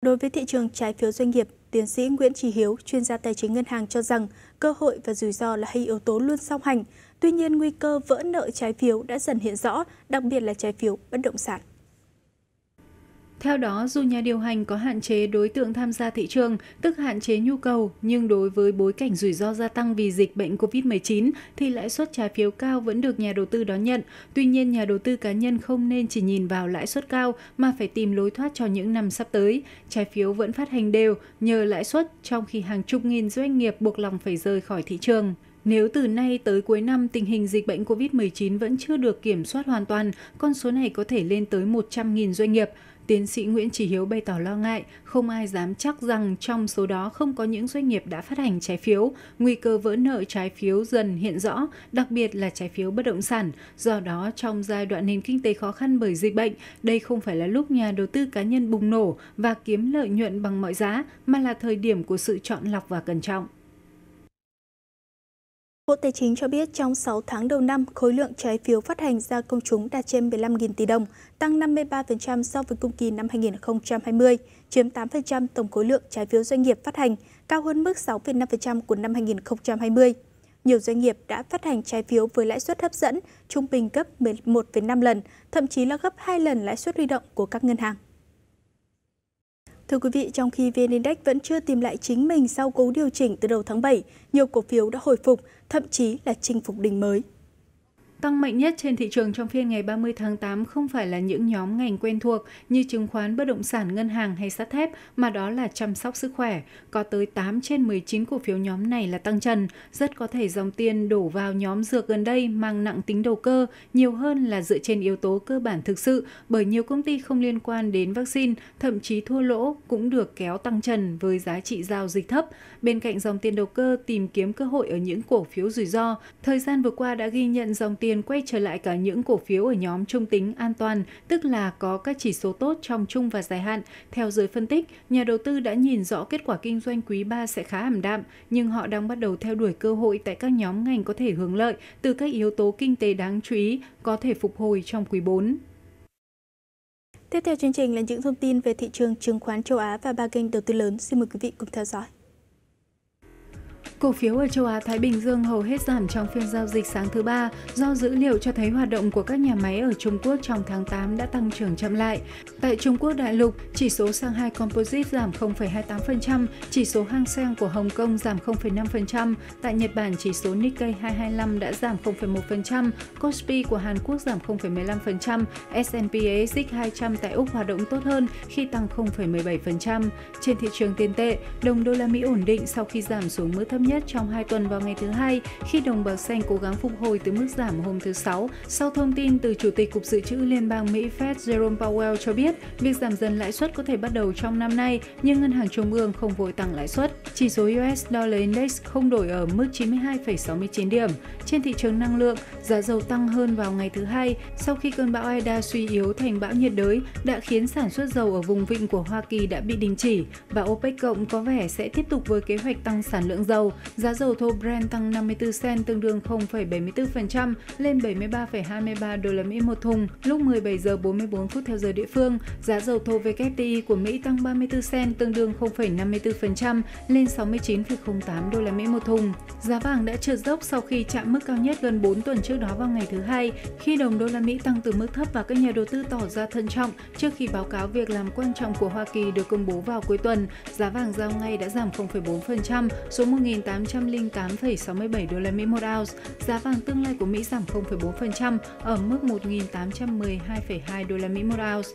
Đối với thị trường trái phiếu doanh nghiệp, tiến sĩ Nguyễn Chí Hiếu, chuyên gia tài chính ngân hàng cho rằng cơ hội và rủi ro là hai yếu tố luôn song hành. Tuy nhiên, nguy cơ vỡ nợ trái phiếu đã dần hiện rõ, đặc biệt là trái phiếu bất động sản. Theo đó, dù nhà điều hành có hạn chế đối tượng tham gia thị trường, tức hạn chế nhu cầu, nhưng đối với bối cảnh rủi ro gia tăng vì dịch bệnh COVID-19 thì lãi suất trái phiếu cao vẫn được nhà đầu tư đón nhận. Tuy nhiên, nhà đầu tư cá nhân không nên chỉ nhìn vào lãi suất cao mà phải tìm lối thoát cho những năm sắp tới. Trái phiếu vẫn phát hành đều nhờ lãi suất, trong khi hàng chục nghìn doanh nghiệp buộc lòng phải rời khỏi thị trường. Nếu từ nay tới cuối năm tình hình dịch bệnh COVID-19 vẫn chưa được kiểm soát hoàn toàn, con số này có thể lên tới 100.000 doanh nghiệp. Tiến sĩ Nguyễn Chí Hiếu bày tỏ lo ngại, không ai dám chắc rằng trong số đó không có những doanh nghiệp đã phát hành trái phiếu. Nguy cơ vỡ nợ trái phiếu dần hiện rõ, đặc biệt là trái phiếu bất động sản. Do đó, trong giai đoạn nền kinh tế khó khăn bởi dịch bệnh, đây không phải là lúc nhà đầu tư cá nhân bùng nổ và kiếm lợi nhuận bằng mọi giá, mà là thời điểm của sự chọn lọc và cẩn trọng. Bộ Tài chính cho biết trong 6 tháng đầu năm, khối lượng trái phiếu phát hành ra công chúng đạt trên 15.000 tỷ đồng, tăng 53% so với cùng kỳ năm 2020, chiếm 8% tổng khối lượng trái phiếu doanh nghiệp phát hành, cao hơn mức 6,5% của năm 2020. Nhiều doanh nghiệp đã phát hành trái phiếu với lãi suất hấp dẫn, trung bình gấp 11,5 lần, thậm chí là gấp 2 lần lãi suất huy động của các ngân hàng. Thưa quý vị, trong khi VN Index vẫn chưa tìm lại chính mình sau cú điều chỉnh từ đầu tháng 7, nhiều cổ phiếu đã hồi phục, thậm chí là chinh phục đỉnh mới. Tăng mạnh nhất trên thị trường trong phiên ngày 30 tháng 8 không phải là những nhóm ngành quen thuộc như chứng khoán, bất động sản, ngân hàng hay sắt thép, mà đó là chăm sóc sức khỏe. Có tới 8 trên 19 cổ phiếu nhóm này là tăng trần. Rất có thể dòng tiền đổ vào nhóm dược gần đây mang nặng tính đầu cơ, nhiều hơn là dựa trên yếu tố cơ bản thực sự, bởi nhiều công ty không liên quan đến vaccine, thậm chí thua lỗ cũng được kéo tăng trần với giá trị giao dịch thấp. Bên cạnh dòng tiền đầu cơ tìm kiếm cơ hội ở những cổ phiếu rủi ro, thời gian vừa qua đã ghi nhận dòng tiền quay trở lại cả những cổ phiếu ở nhóm trung tính an toàn, tức là có các chỉ số tốt trong trung và dài hạn. Theo giới phân tích, nhà đầu tư đã nhìn rõ kết quả kinh doanh quý 3 sẽ khá ảm đạm, nhưng họ đang bắt đầu theo đuổi cơ hội tại các nhóm ngành có thể hưởng lợi từ các yếu tố kinh tế đáng chú ý có thể phục hồi trong quý 4. Tiếp theo chương trình là những thông tin về thị trường chứng khoán châu Á và 3 kênh đầu tư lớn. Xin mời quý vị cùng theo dõi. Cổ phiếu ở châu Á-Thái Bình Dương hầu hết giảm trong phiên giao dịch sáng thứ Ba do dữ liệu cho thấy hoạt động của các nhà máy ở Trung Quốc trong tháng 8 đã tăng trưởng chậm lại. Tại Trung Quốc đại lục, chỉ số Shanghai Composite giảm 0,28%, chỉ số Hang Seng của Hồng Kông giảm 0,5%, tại Nhật Bản chỉ số Nikkei 225 đã giảm 0,1%, Kospi của Hàn Quốc giảm 0,15%, S&P ASX 200 tại Úc hoạt động tốt hơn khi tăng 0,17%. Trên thị trường tiền tệ, đồng đô la Mỹ ổn định sau khi giảm xuống mức thấp nhất trong 2 tuần vào ngày thứ Hai, khi đồng bạc xanh cố gắng phục hồi từ mức giảm hôm thứ Sáu. Sau thông tin từ Chủ tịch Cục Dự trữ Liên bang Mỹ Fed Jerome Powell cho biết việc giảm dần lãi suất có thể bắt đầu trong năm nay, nhưng Ngân hàng Trung ương không vội tăng lãi suất. Chỉ số US Dollar Index không đổi ở mức 92,69 điểm. Trên thị trường năng lượng, giá dầu tăng hơn vào ngày thứ Hai sau khi cơn bão Ida suy yếu thành bão nhiệt đới đã khiến sản xuất dầu ở vùng vịnh của Hoa Kỳ đã bị đình chỉ, và OPEC cộng có vẻ sẽ tiếp tục với kế hoạch tăng sản lượng dầu. Giá dầu thô Brent tăng 54 cent tương đương 0,74% lên 73,23 đô la Mỹ một thùng lúc 17 giờ 44 phút theo giờ địa phương. Giá dầu thô WTI của Mỹ tăng 34 cent tương đương 0,54% lên 69,08 đô la Mỹ một thùng. Giá vàng đã trượt dốc sau khi chạm mức cao nhất gần 4 tuần trước đó vào ngày thứ Hai, khi đồng đô la Mỹ tăng từ mức thấp và các nhà đầu tư tỏ ra thận trọng trước khi báo cáo việc làm quan trọng của Hoa Kỳ được công bố vào cuối tuần. Giá vàng giao ngay đã giảm 0,4% xuống 1.808,67 đô la Mỹ một ounce. Giá vàng tương lai của Mỹ giảm 0,4% ở mức 1.812,2 đô la Mỹ một ounce.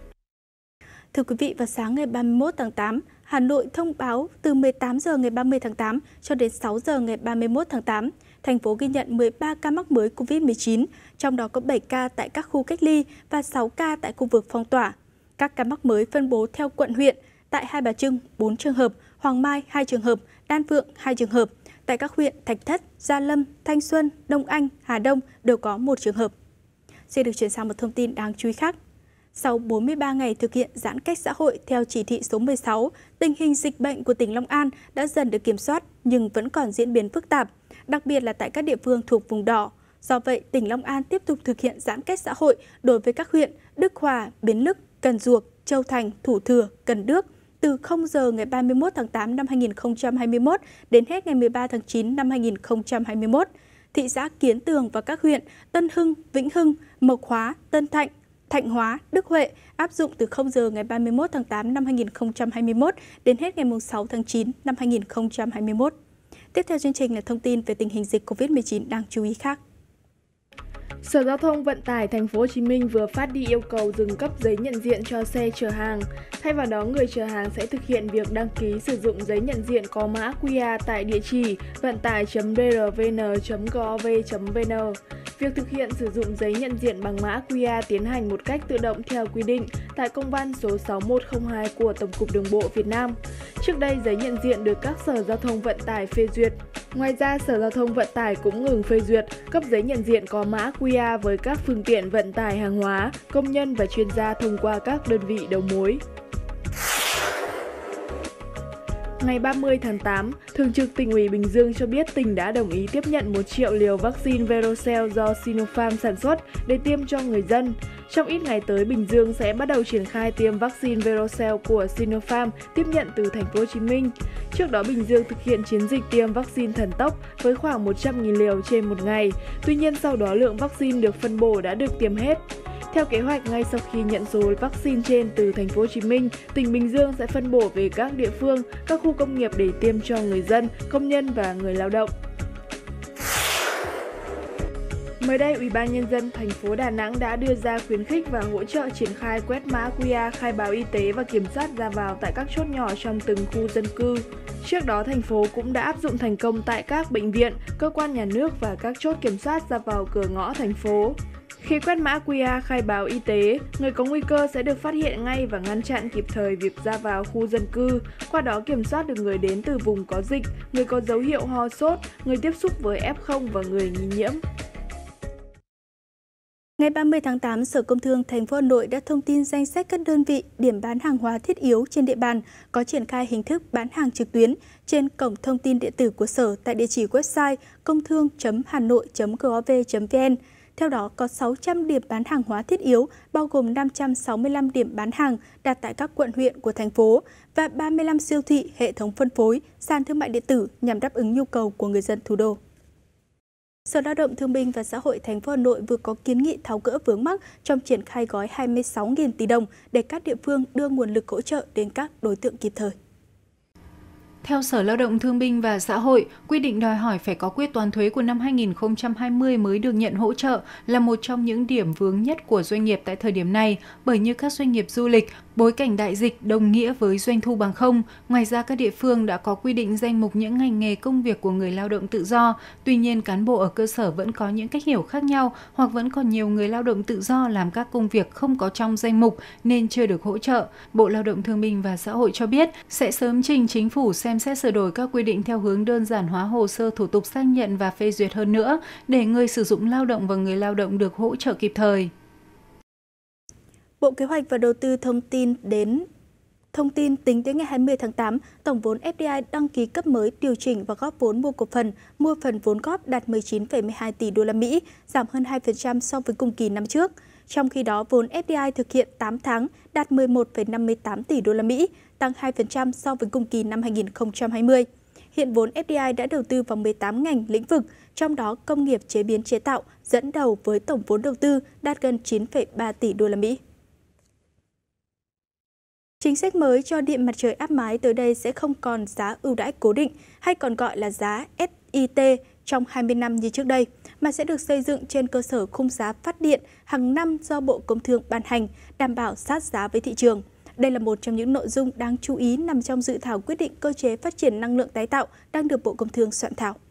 Thưa quý vị, vào sáng ngày 31 tháng 8, Hà Nội thông báo từ 18 giờ ngày 30 tháng 8 cho đến 6 giờ ngày 31 tháng 8, thành phố ghi nhận 13 ca mắc mới COVID-19, trong đó có 7 ca tại các khu cách ly và 6 ca tại khu vực phong tỏa. Các ca mắc mới phân bố theo quận huyện, tại Hai Bà Trưng 4 trường hợp, Hoàng Mai 2 trường hợp, Đan Phượng 2 trường hợp. Tại các huyện Thạch Thất, Gia Lâm, Thanh Xuân, Đông Anh, Hà Đông đều có 1 trường hợp. Xin được chuyển sang một thông tin đáng chú ý khác. Sau 43 ngày thực hiện giãn cách xã hội theo chỉ thị số 16, tình hình dịch bệnh của tỉnh Long An đã dần được kiểm soát nhưng vẫn còn diễn biến phức tạp, đặc biệt là tại các địa phương thuộc vùng đỏ. Do vậy, tỉnh Long An tiếp tục thực hiện giãn cách xã hội đối với các huyện Đức Hòa, Bến Lức, Cần Duộc, Châu Thành, Thủ Thừa, Cần Đước, từ 0 giờ ngày 31 tháng 8 năm 2021 đến hết ngày 13 tháng 9 năm 2021. Thị xã Kiến Tường và các huyện Tân Hưng, Vĩnh Hưng, Mộc Hóa, Tân Thạnh, Thạnh Hóa, Đức Huệ áp dụng từ 0 giờ ngày 31 tháng 8 năm 2021 đến hết ngày 6 tháng 9 năm 2021. Tiếp theo chương trình là thông tin về tình hình dịch COVID-19 đáng chú ý khác. Sở Giao thông Vận tải Thành phố Hồ Chí Minh vừa phát đi yêu cầu dừng cấp giấy nhận diện cho xe chở hàng. Thay vào đó, người chở hàng sẽ thực hiện việc đăng ký sử dụng giấy nhận diện có mã QR tại địa chỉ vận tải.drvn.gov.vn. Việc thực hiện sử dụng giấy nhận diện bằng mã QR tiến hành một cách tự động theo quy định tại công văn số 6102 của Tổng cục Đường bộ Việt Nam. Trước đây, giấy nhận diện được các Sở Giao thông Vận tải phê duyệt. Ngoài ra, Sở Giao thông Vận tải cũng ngừng phê duyệt cấp giấy nhận diện có mã QR với các phương tiện vận tải hàng hóa, công nhân và chuyên gia thông qua các đơn vị đầu mối. Ngày 30 tháng 8, Thường trực Tỉnh ủy Bình Dương cho biết tỉnh đã đồng ý tiếp nhận 1 triệu liều vaccine Verocell do Sinopharm sản xuất để tiêm cho người dân. Trong ít ngày tới, Bình Dương sẽ bắt đầu triển khai tiêm vaccine Verocell của Sinopharm tiếp nhận từ Thành phố Hồ Chí Minh. Trước đó, Bình Dương thực hiện chiến dịch tiêm vaccine thần tốc với khoảng 100.000 liều trên một ngày. Tuy nhiên, sau đó lượng vaccine được phân bổ đã được tiêm hết. Theo kế hoạch, ngay sau khi nhận số vaccine trên từ Thành phố Hồ Chí Minh, tỉnh Bình Dương sẽ phân bổ về các địa phương, các khu công nghiệp để tiêm cho người dân, công nhân và người lao động. Mới đây, Ủy ban Nhân dân thành phố Đà Nẵng đã đưa ra khuyến khích và hỗ trợ triển khai quét mã QR khai báo y tế và kiểm soát ra vào tại các chốt nhỏ trong từng khu dân cư. Trước đó, thành phố cũng đã áp dụng thành công tại các bệnh viện, cơ quan nhà nước và các chốt kiểm soát ra vào cửa ngõ thành phố. Khi quét mã QR khai báo y tế, người có nguy cơ sẽ được phát hiện ngay và ngăn chặn kịp thời việc ra vào khu dân cư, qua đó kiểm soát được người đến từ vùng có dịch, người có dấu hiệu ho sốt, người tiếp xúc với F0 và người nghi nhiễm. Ngày 30 tháng 8, Sở Công Thương thành phố Hà Nội đã thông tin danh sách các đơn vị điểm bán hàng hóa thiết yếu trên địa bàn có triển khai hình thức bán hàng trực tuyến trên cổng thông tin điện tử của Sở tại địa chỉ website công thương.hanoi.gov.vn. Theo đó, có 600 điểm bán hàng hóa thiết yếu, bao gồm 565 điểm bán hàng đặt tại các quận huyện của thành phố và 35 siêu thị, hệ thống phân phối, sàn thương mại điện tử nhằm đáp ứng nhu cầu của người dân thủ đô. Sở Lao động Thương binh và Xã hội thành phố Hà Nội vừa có kiến nghị tháo gỡ vướng mắc trong triển khai gói 26.000 tỷ đồng để các địa phương đưa nguồn lực hỗ trợ đến các đối tượng kịp thời. Theo Sở Lao động Thương binh và Xã hội, quy định đòi hỏi phải có quyết toán thuế của năm 2020 mới được nhận hỗ trợ là một trong những điểm vướng nhất của doanh nghiệp tại thời điểm này, bởi như các doanh nghiệp du lịch, bối cảnh đại dịch đồng nghĩa với doanh thu bằng không. Ngoài ra, các địa phương đã có quy định danh mục những ngành nghề công việc của người lao động tự do. Tuy nhiên, cán bộ ở cơ sở vẫn có những cách hiểu khác nhau hoặc vẫn còn nhiều người lao động tự do làm các công việc không có trong danh mục nên chưa được hỗ trợ. Bộ Lao động Thương binh và Xã hội cho biết sẽ sớm trình Chính phủ xem xét sửa đổi các quy định theo hướng đơn giản hóa hồ sơ thủ tục xác nhận và phê duyệt hơn nữa để người sử dụng lao động và người lao động được hỗ trợ kịp thời. Bộ Kế hoạch và Đầu tư thông tin tính đến ngày 20 tháng 8, tổng vốn FDI đăng ký cấp mới điều chỉnh và góp vốn mua cổ phần, mua phần vốn góp đạt 19,12 tỷ đô la Mỹ, giảm hơn 2% so với cùng kỳ năm trước. Trong khi đó, vốn FDI thực hiện 8 tháng đạt 11,58 tỷ đô la Mỹ, tăng 2% so với cùng kỳ năm 2020. Hiện vốn FDI đã đầu tư vào 18 ngành lĩnh vực, trong đó công nghiệp chế biến chế tạo dẫn đầu với tổng vốn đầu tư đạt gần 9,3 tỷ đô la Mỹ. Chính sách mới cho điện mặt trời áp mái tới đây sẽ không còn giá ưu đãi cố định hay còn gọi là giá SIT trong 20 năm như trước đây, mà sẽ được xây dựng trên cơ sở khung giá phát điện hàng năm do Bộ Công Thương ban hành, đảm bảo sát giá với thị trường. Đây là một trong những nội dung đáng chú ý nằm trong dự thảo quyết định cơ chế phát triển năng lượng tái tạo đang được Bộ Công Thương soạn thảo.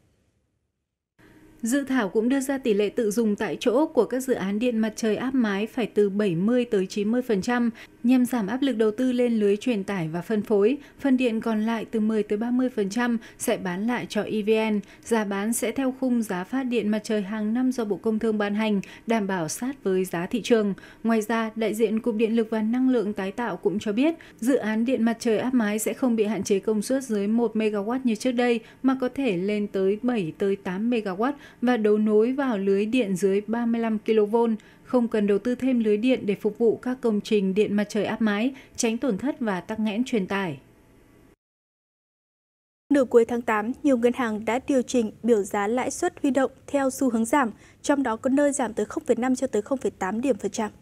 Dự thảo cũng đưa ra tỷ lệ tự dùng tại chỗ của các dự án điện mặt trời áp mái phải từ 70 tới 90% nhằm giảm áp lực đầu tư lên lưới truyền tải và phân phối. Phần điện còn lại từ 10 tới 30% sẽ bán lại cho EVN. Giá bán sẽ theo khung giá phát điện mặt trời hàng năm do Bộ Công Thương ban hành, đảm bảo sát với giá thị trường. Ngoài ra, đại diện Cục Điện lực và Năng lượng tái tạo cũng cho biết, dự án điện mặt trời áp mái sẽ không bị hạn chế công suất dưới 1 MW như trước đây, mà có thể lên tới 7 tới 8 MW và đấu nối vào lưới điện dưới 35 kV. không cần đầu tư thêm lưới điện để phục vụ các công trình điện mặt trời áp mái, tránh tổn thất và tắc nghẽn truyền tải. Nửa cuối tháng 8, nhiều ngân hàng đã điều chỉnh biểu giá lãi suất huy động theo xu hướng giảm, trong đó có nơi giảm từ 0,5 cho tới 0,8 điểm phần trăm.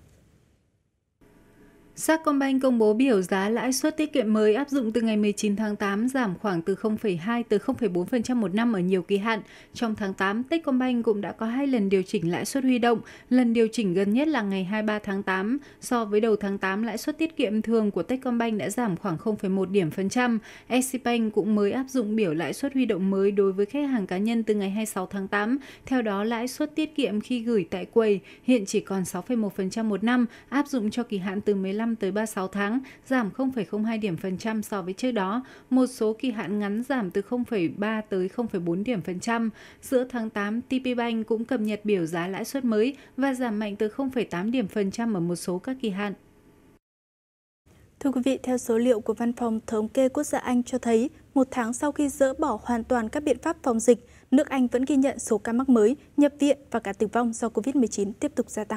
Sacombank công bố biểu giá lãi suất tiết kiệm mới áp dụng từ ngày 19 tháng 8 giảm khoảng từ 0,2 tới 0,4% một năm ở nhiều kỳ hạn. Trong tháng 8, Techcombank cũng đã có 2 lần điều chỉnh lãi suất huy động. Lần điều chỉnh gần nhất là ngày 23 tháng 8. So với đầu tháng 8, lãi suất tiết kiệm thường của Techcombank đã giảm khoảng 0,1 điểm phần trăm. SCBank cũng mới áp dụng biểu lãi suất huy động mới đối với khách hàng cá nhân từ ngày 26 tháng 8. Theo đó, lãi suất tiết kiệm khi gửi tại quầy hiện chỉ còn 6,1% một năm, áp dụng cho kỳ hạn từ 15 tới 36 tháng, giảm 0,02 điểm phần trăm so với trước đó. Một số kỳ hạn ngắn giảm từ 0,3 tới 0,4 điểm phần trăm. Giữa tháng 8, TPBank cũng cập nhật biểu giá lãi suất mới và giảm mạnh từ 0,8 điểm phần trăm ở một số các kỳ hạn. Thưa quý vị, theo số liệu của Văn phòng Thống kê Quốc gia Anh cho thấy, một tháng sau khi dỡ bỏ hoàn toàn các biện pháp phòng dịch, nước Anh vẫn ghi nhận số ca mắc mới, nhập viện và cả tử vong do COVID-19 tiếp tục gia tăng.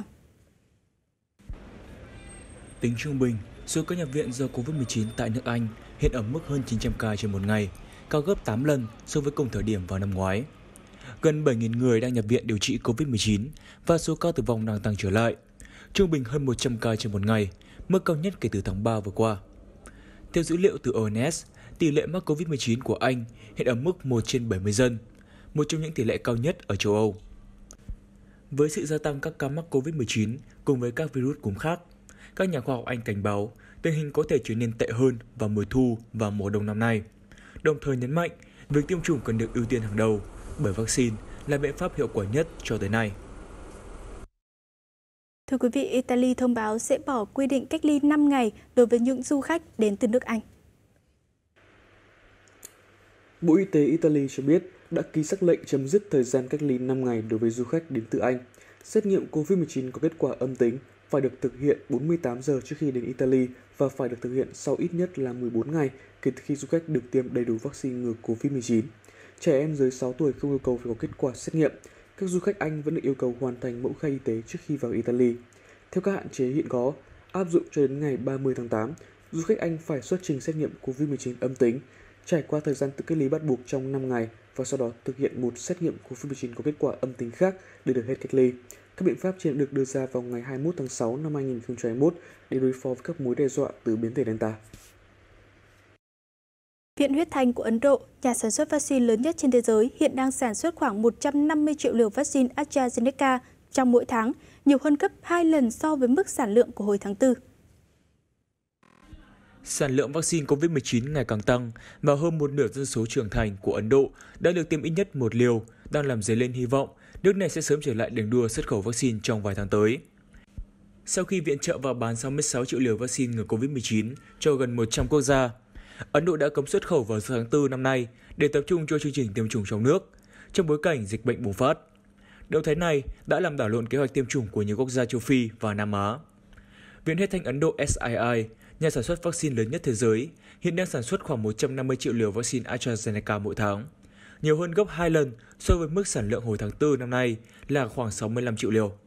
Tính trung bình, số ca nhập viện do COVID-19 tại nước Anh hiện ở mức hơn 900 ca trên một ngày, cao gấp 8 lần so với cùng thời điểm vào năm ngoái. Gần 7.000 người đang nhập viện điều trị COVID-19 và số ca tử vong đang tăng trở lại, trung bình hơn 100 ca trên một ngày, mức cao nhất kể từ tháng 3 vừa qua. Theo dữ liệu từ ONS, tỷ lệ mắc COVID-19 của Anh hiện ở mức 1 trên 70 dân, một trong những tỷ lệ cao nhất ở châu Âu. Với sự gia tăng các ca mắc COVID-19 cùng với các virus cúm khác, các nhà khoa học Anh cảnh báo tình hình có thể trở nên tệ hơn vào mùa thu và mùa đông năm nay, đồng thời nhấn mạnh việc tiêm chủng cần được ưu tiên hàng đầu bởi vaccine là biện pháp hiệu quả nhất cho tới nay. Thưa quý vị, Italy thông báo sẽ bỏ quy định cách ly 5 ngày đối với những du khách đến từ nước Anh. Bộ Y tế Italy cho biết đã ký sắc lệnh chấm dứt thời gian cách ly 5 ngày đối với du khách đến từ Anh. Xét nghiệm COVID-19 có kết quả âm tính phải được thực hiện 48 giờ trước khi đến Italy và phải được thực hiện sau ít nhất là 14 ngày kể từ khi du khách được tiêm đầy đủ vaccine ngừa COVID-19. Trẻ em dưới 6 tuổi không yêu cầu phải có kết quả xét nghiệm. Các du khách Anh vẫn được yêu cầu hoàn thành mẫu khai y tế trước khi vào Italy. Theo các hạn chế hiện có, áp dụng cho đến ngày 30 tháng 8, du khách Anh phải xuất trình xét nghiệm COVID-19 âm tính, trải qua thời gian tự cách ly bắt buộc trong 5 ngày và sau đó thực hiện một xét nghiệm COVID-19 có kết quả âm tính khác để được hết cách ly. Các biện pháp trên được đưa ra vào ngày 21 tháng 6 năm 2021 để đối phó với các mối đe dọa từ biến thể Delta. Viện Huyết Thanh của Ấn Độ, nhà sản xuất vaccine lớn nhất trên thế giới, hiện đang sản xuất khoảng 150 triệu liều vaccine AstraZeneca trong mỗi tháng, nhiều hơn gấp 2 lần so với mức sản lượng của hồi tháng 4. Sản lượng vaccine COVID-19 ngày càng tăng và hơn một nửa dân số trưởng thành của Ấn Độ đã được tiêm ít nhất một liều, đang làm dấy lên hy vọng nước này sẽ sớm trở lại đường đua xuất khẩu vaccine trong vài tháng tới. Sau khi viện trợ và bán 66 triệu liều vaccine ngừa COVID-19 cho gần 100 quốc gia, Ấn Độ đã cấm xuất khẩu vào tháng 4 năm nay để tập trung cho chương trình tiêm chủng trong nước, trong bối cảnh dịch bệnh bùng phát. Động thái này đã làm đảo lộn kế hoạch tiêm chủng của nhiều quốc gia châu Phi và Nam Á. Viện Huyết Thanh Ấn Độ SII, nhà sản xuất vaccine lớn nhất thế giới, hiện đang sản xuất khoảng 150 triệu liều vaccine AstraZeneca mỗi tháng, nhiều hơn gấp 2 lần so với mức sản lượng hồi tháng 4 năm nay là khoảng 65 triệu liều.